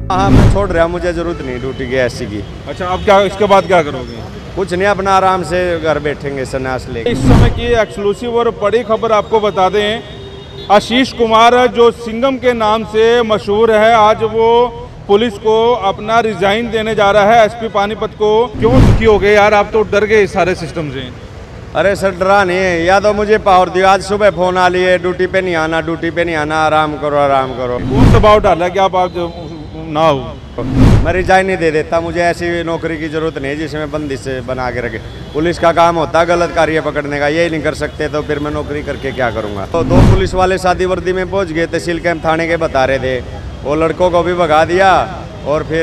हाँ मैं छोड़ रहा, मुझे जरूरत नहीं ड्यूटी की ऐसी की। अच्छा, अब क्या इसके बाद क्या करोगे? कुछ नहीं, अपना आराम से घर बैठेंगे सन्यास लेके। इस समय की एक्सक्लूसिव और बड़ी खबर आपको बता दें, आशीष कुमार जो सिंघम के नाम से मशहूर है, आज वो पुलिस को अपना रिजाइन देने जा रहा है एसपी पानीपत को। क्यों दुखी हो गए यार, आप तो डर गए इस सारे सिस्टम से? अरे सर डरा नहीं है, या तो मुझे पावर दियो। आज सुबह फोन आ लिए ड्यूटी पे नहीं आना, ड्यूटी पे नहीं आना, आराम करो आराम करो। कौन दबाव डाला कि आप आज ना हो? मैं रिजाइन नहीं दे देता, मुझे ऐसी नौकरी की जरूरत नहीं है जिसमें बंदिश से बना के रखे। पुलिस का काम होता है गलत कार्य पकड़ने का, यही नहीं कर सकते तो फिर मैं नौकरी करके क्या करूँगा। तो 2 पुलिस वाले शादी वर्दी में पहुँच गए, तहसील कैंप थाने के बता रहे थे। वो लड़कों को भी भगा दिया और फिर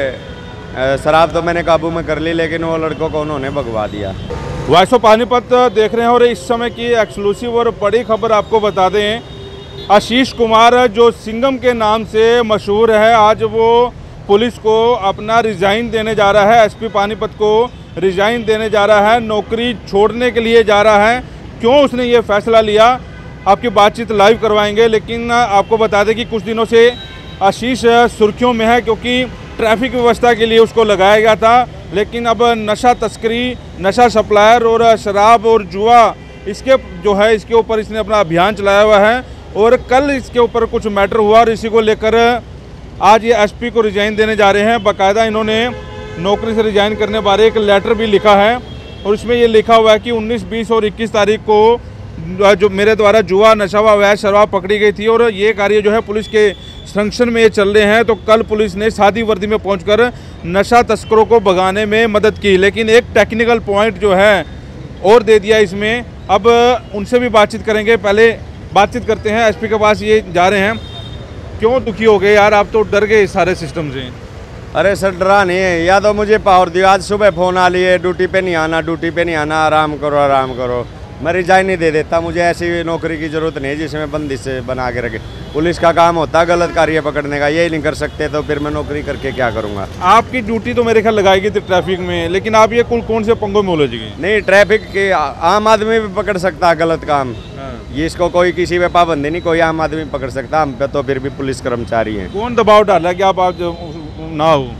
शराब तो मैंने काबू में कर ली, लेकिन वो लड़कों को उन्होंने भगवा दिया। वॉइस ऑफ पानीपत देख रहे हैं और इस समय की एक्सक्लूसिव और बड़ी खबर आपको बता दें, आशीष कुमार जो सिंघम के नाम से मशहूर है, आज वो पुलिस को अपना रिजाइन देने जा रहा है। एसपी पानीपत को रिजाइन देने जा रहा है, नौकरी छोड़ने के लिए जा रहा है। क्यों उसने ये फैसला लिया, आपकी बातचीत लाइव करवाएंगे। लेकिन आपको बता दें कि कुछ दिनों से आशीष सुर्खियों में है, क्योंकि ट्रैफिक व्यवस्था के लिए उसको लगाया गया था। लेकिन अब नशा तस्करी, नशा सप्लायर और शराब और जुआ, इसके जो है इसके ऊपर इसने अपना अभियान चलाया हुआ है। और कल इसके ऊपर कुछ मैटर हुआ और इसी को लेकर आज ये एसपी को रिजाइन देने जा रहे हैं। बाकायदा इन्होंने नौकरी से रिजाइन करने बारे एक लेटर भी लिखा है और इसमें ये लिखा हुआ है कि 19, 20 और 21 तारीख को जो मेरे द्वारा जुआ, नशा व अवैध शराब पकड़ी गई थी और ये कार्य जो है पुलिस के संरक्षण में ये चल रहे हैं। तो कल पुलिस ने सादी वर्दी में पहुंचकर नशा तस्करों को भगाने में मदद की, लेकिन एक टेक्निकल पॉइंट जो है और दे दिया इसमें। अब उनसे भी बातचीत करेंगे, पहले बातचीत करते हैं। एसपी के पास ये जा रहे हैं। क्यों दुखी हो गए यार, आप तो डर गए इस सारे सिस्टम से? अरे सर डरा नहीं है, या तो मुझे पावर दियो। आज सुबह फोन आ लिए ड्यूटी पे नहीं आना, ड्यूटी पे नहीं आना, आराम करो आराम करो। मैं रिजाइन नहीं दे देता, मुझे ऐसी नौकरी की जरूरत नहीं है जिसमें बंदिश से बना के रखे। पुलिस का काम होता है गलत कार्य पकड़ने का, यही नहीं कर सकते तो फिर मैं नौकरी करके क्या करूँगा। आपकी ड्यूटी तो मेरे ख्याल लगाई गई थी ट्रैफिक में, लेकिन आप ये कौन से पंगों में उलझ गए? नहीं, ट्रैफिक के आम आदमी भी पकड़ सकता है गलत काम। ये इसको कोई किसी पे पाबंदी नहीं, कोई आम आदमी पकड़ सकता, हम पे तो फिर भी पुलिस कर्मचारी हैं। कौन दबाव डाला कि आप आज ना हो?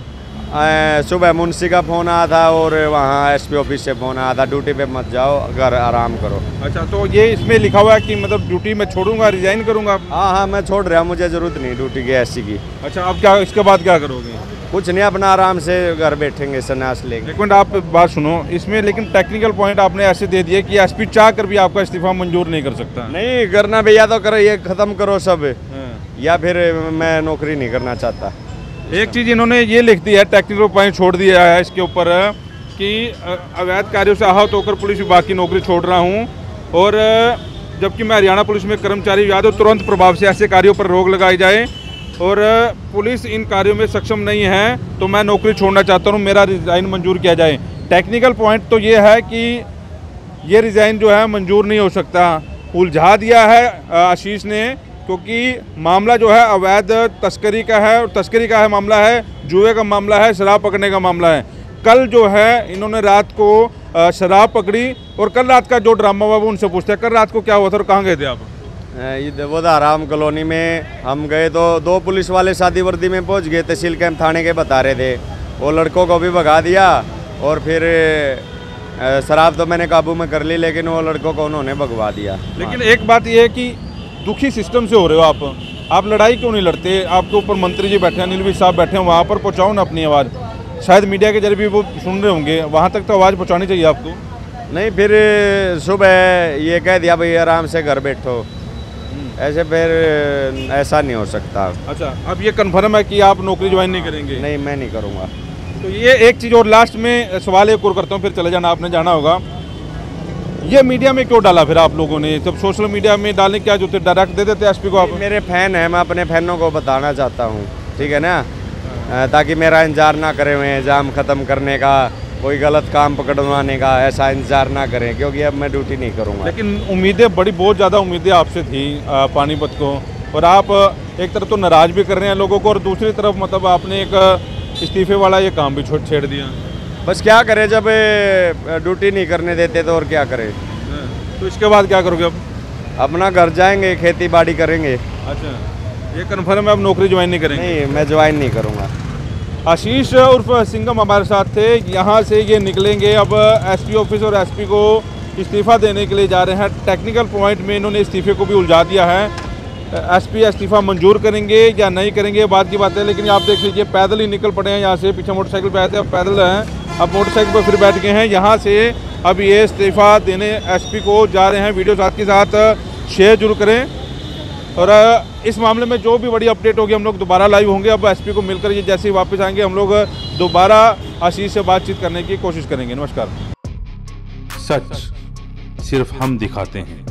सुबह मुंशी का फोन आया था और वहाँ एसपी ऑफिस से फोन आया था, ड्यूटी पे मत जाओ, घर आराम करो। अच्छा, तो ये इसमें लिखा हुआ है कि मतलब ड्यूटी मैं छोड़ूंगा, रिजाइन करूंगा? हाँ मैं छोड़ रहा, मुझे जरूरत नहीं ड्यूटी की ऐसी की। अच्छा, अब क्या इसके बाद क्या करोगे? कुछ नहीं, अपना आराम से घर बैठेंगे सन्यास लेके। एक मिनट आप बात सुनो, इसमें लेकिन टेक्निकल पॉइंट आपने ऐसे दे दिए कि एसपी चाह कर भी आपका इस्तीफा मंजूर नहीं कर सकता। नहीं करना भैया, तो करो, ये खत्म करो सब, या फिर मैं नौकरी नहीं करना चाहता। एक चीज़ इन्होंने ये लिख दी है, टेक्निकल पॉइंट छोड़ दिया है इसके ऊपर कि अवैध कार्यों से आहत होकर पुलिस विभाग की नौकरी छोड़ रहा हूँ, और जबकि मैं हरियाणा पुलिस में कर्मचारी याद हो, तुरंत प्रभाव से ऐसे कार्यों पर रोक लगाई जाए और पुलिस इन कार्यों में सक्षम नहीं है तो मैं नौकरी छोड़ना चाहता हूँ, मेरा रिज़ाइन मंजूर किया जाए। टेक्निकल पॉइंट तो ये है कि ये रिज़ाइन जो है मंजूर नहीं हो सकता। उलझा दिया है आशीष ने, क्योंकि मामला जो है अवैध तस्करी का है, और तस्करी का है मामला है, जुए का मामला है, शराब पकड़ने का मामला है। कल जो है इन्होंने रात को शराब पकड़ी और कल रात का जो ड्रामा हुआ वो उनसे पूछते हैं, कल रात को क्या हुआ था और कहाँ गए थे आप? ये वो आराम कॉलोनी में हम गए तो 2 पुलिस वाले शादी वर्दी में पहुंच गए, तहसील कैंप थाने के बता रहे थे। वो लड़कों को भी भगा दिया और फिर शराब तो मैंने काबू में कर ली, लेकिन वो लड़कों को उन्होंने भगवा दिया। लेकिन एक बात यह है कि दुखी सिस्टम से हो रहे हो आप लड़ाई क्यों नहीं लड़ते? आपके ऊपर मंत्री जी बैठे हैं, नीलवी साहब बैठे हैं, वहाँ पर पहुँचाओ ना अपनी आवाज़। शायद मीडिया के जरिए भी वो सुन रहे होंगे, वहाँ तक तो आवाज़ पहुँचानी चाहिए आपको। नहीं, फिर सुबह ये कह दिया भाई आराम से घर बैठो, ऐसे फिर ऐसा नहीं हो सकता। अच्छा, अब ये कन्फर्म है कि आप नौकरी ज्वाइन नहीं करेंगे? नहीं, मैं नहीं करूँगा। तो ये एक चीज़ और लास्ट में सवाल एक और करता हूँ, फिर चले जाना, आपने जाना होगा। ये मीडिया में क्यों डाला फिर आप लोगों ने? जब सोशल मीडिया में डालने क्या जो थे, डायरेक्ट दे देते एसपी को आप? मेरे फैन हैं, मैं अपने फैनों को बताना चाहता हूँ, ठीक है ना, ताकि मेरा इंतजार ना करें हुए जाम ख़त्म करने का, कोई गलत काम पकड़वाने का, ऐसा इंतजार ना करें, क्योंकि अब मैं ड्यूटी नहीं करूँगा। लेकिन उम्मीदें बहुत ज़्यादा उम्मीदें आपसे थी पानीपत को, और आप एक तरफ तो नाराज़ भी कर रहे हैं लोगों को और दूसरी तरफ मतलब आपने एक इस्तीफे वाला ये काम भी छेड़ दिया। बस क्या करें, जब ड्यूटी नहीं करने देते तो और क्या करें। तो इसके बाद क्या करोगे अब? अपना घर जाएंगे, खेती बाड़ी करेंगे। अच्छा, ये कन्फर्म है, आप नौकरी ज्वाइन नहीं करेंगे? नहीं, मैं ज्वाइन नहीं करूँगा। आशीष उर्फ सिंघम हमारे साथ थे। यहाँ से ये निकलेंगे, अब एसपी ऑफिस और एसपी को इस्तीफ़ा देने के लिए जा रहे हैं। टेक्निकल पॉइंट में इन्होंने इस्तीफ़े को भी उलझा दिया है। एसपी इस्तीफ़ा मंजूर करेंगे या नहीं करेंगे बात की बात है, लेकिन आप देख लीजिए पैदल ही निकल पड़े हैं यहाँ से। पीछे मोटरसाइकिल पे आए थे, अब पैदल हैं, अब मोटरसाइकिल पर फिर बैठ गए हैं। यहाँ से अब ये इस्तीफ़ा देने एसपी को जा रहे हैं। वीडियो साथ के साथ शेयर जरूर करें, और इस मामले में जो भी बड़ी अपडेट होगी हम लोग दोबारा लाइव होंगे। अब एसपी को मिलकर ये जैसे ही वापस आएंगे हम लोग दोबारा आशीष से बातचीत करने की कोशिश करेंगे। नमस्कार। सच सिर्फ हम दिखाते हैं।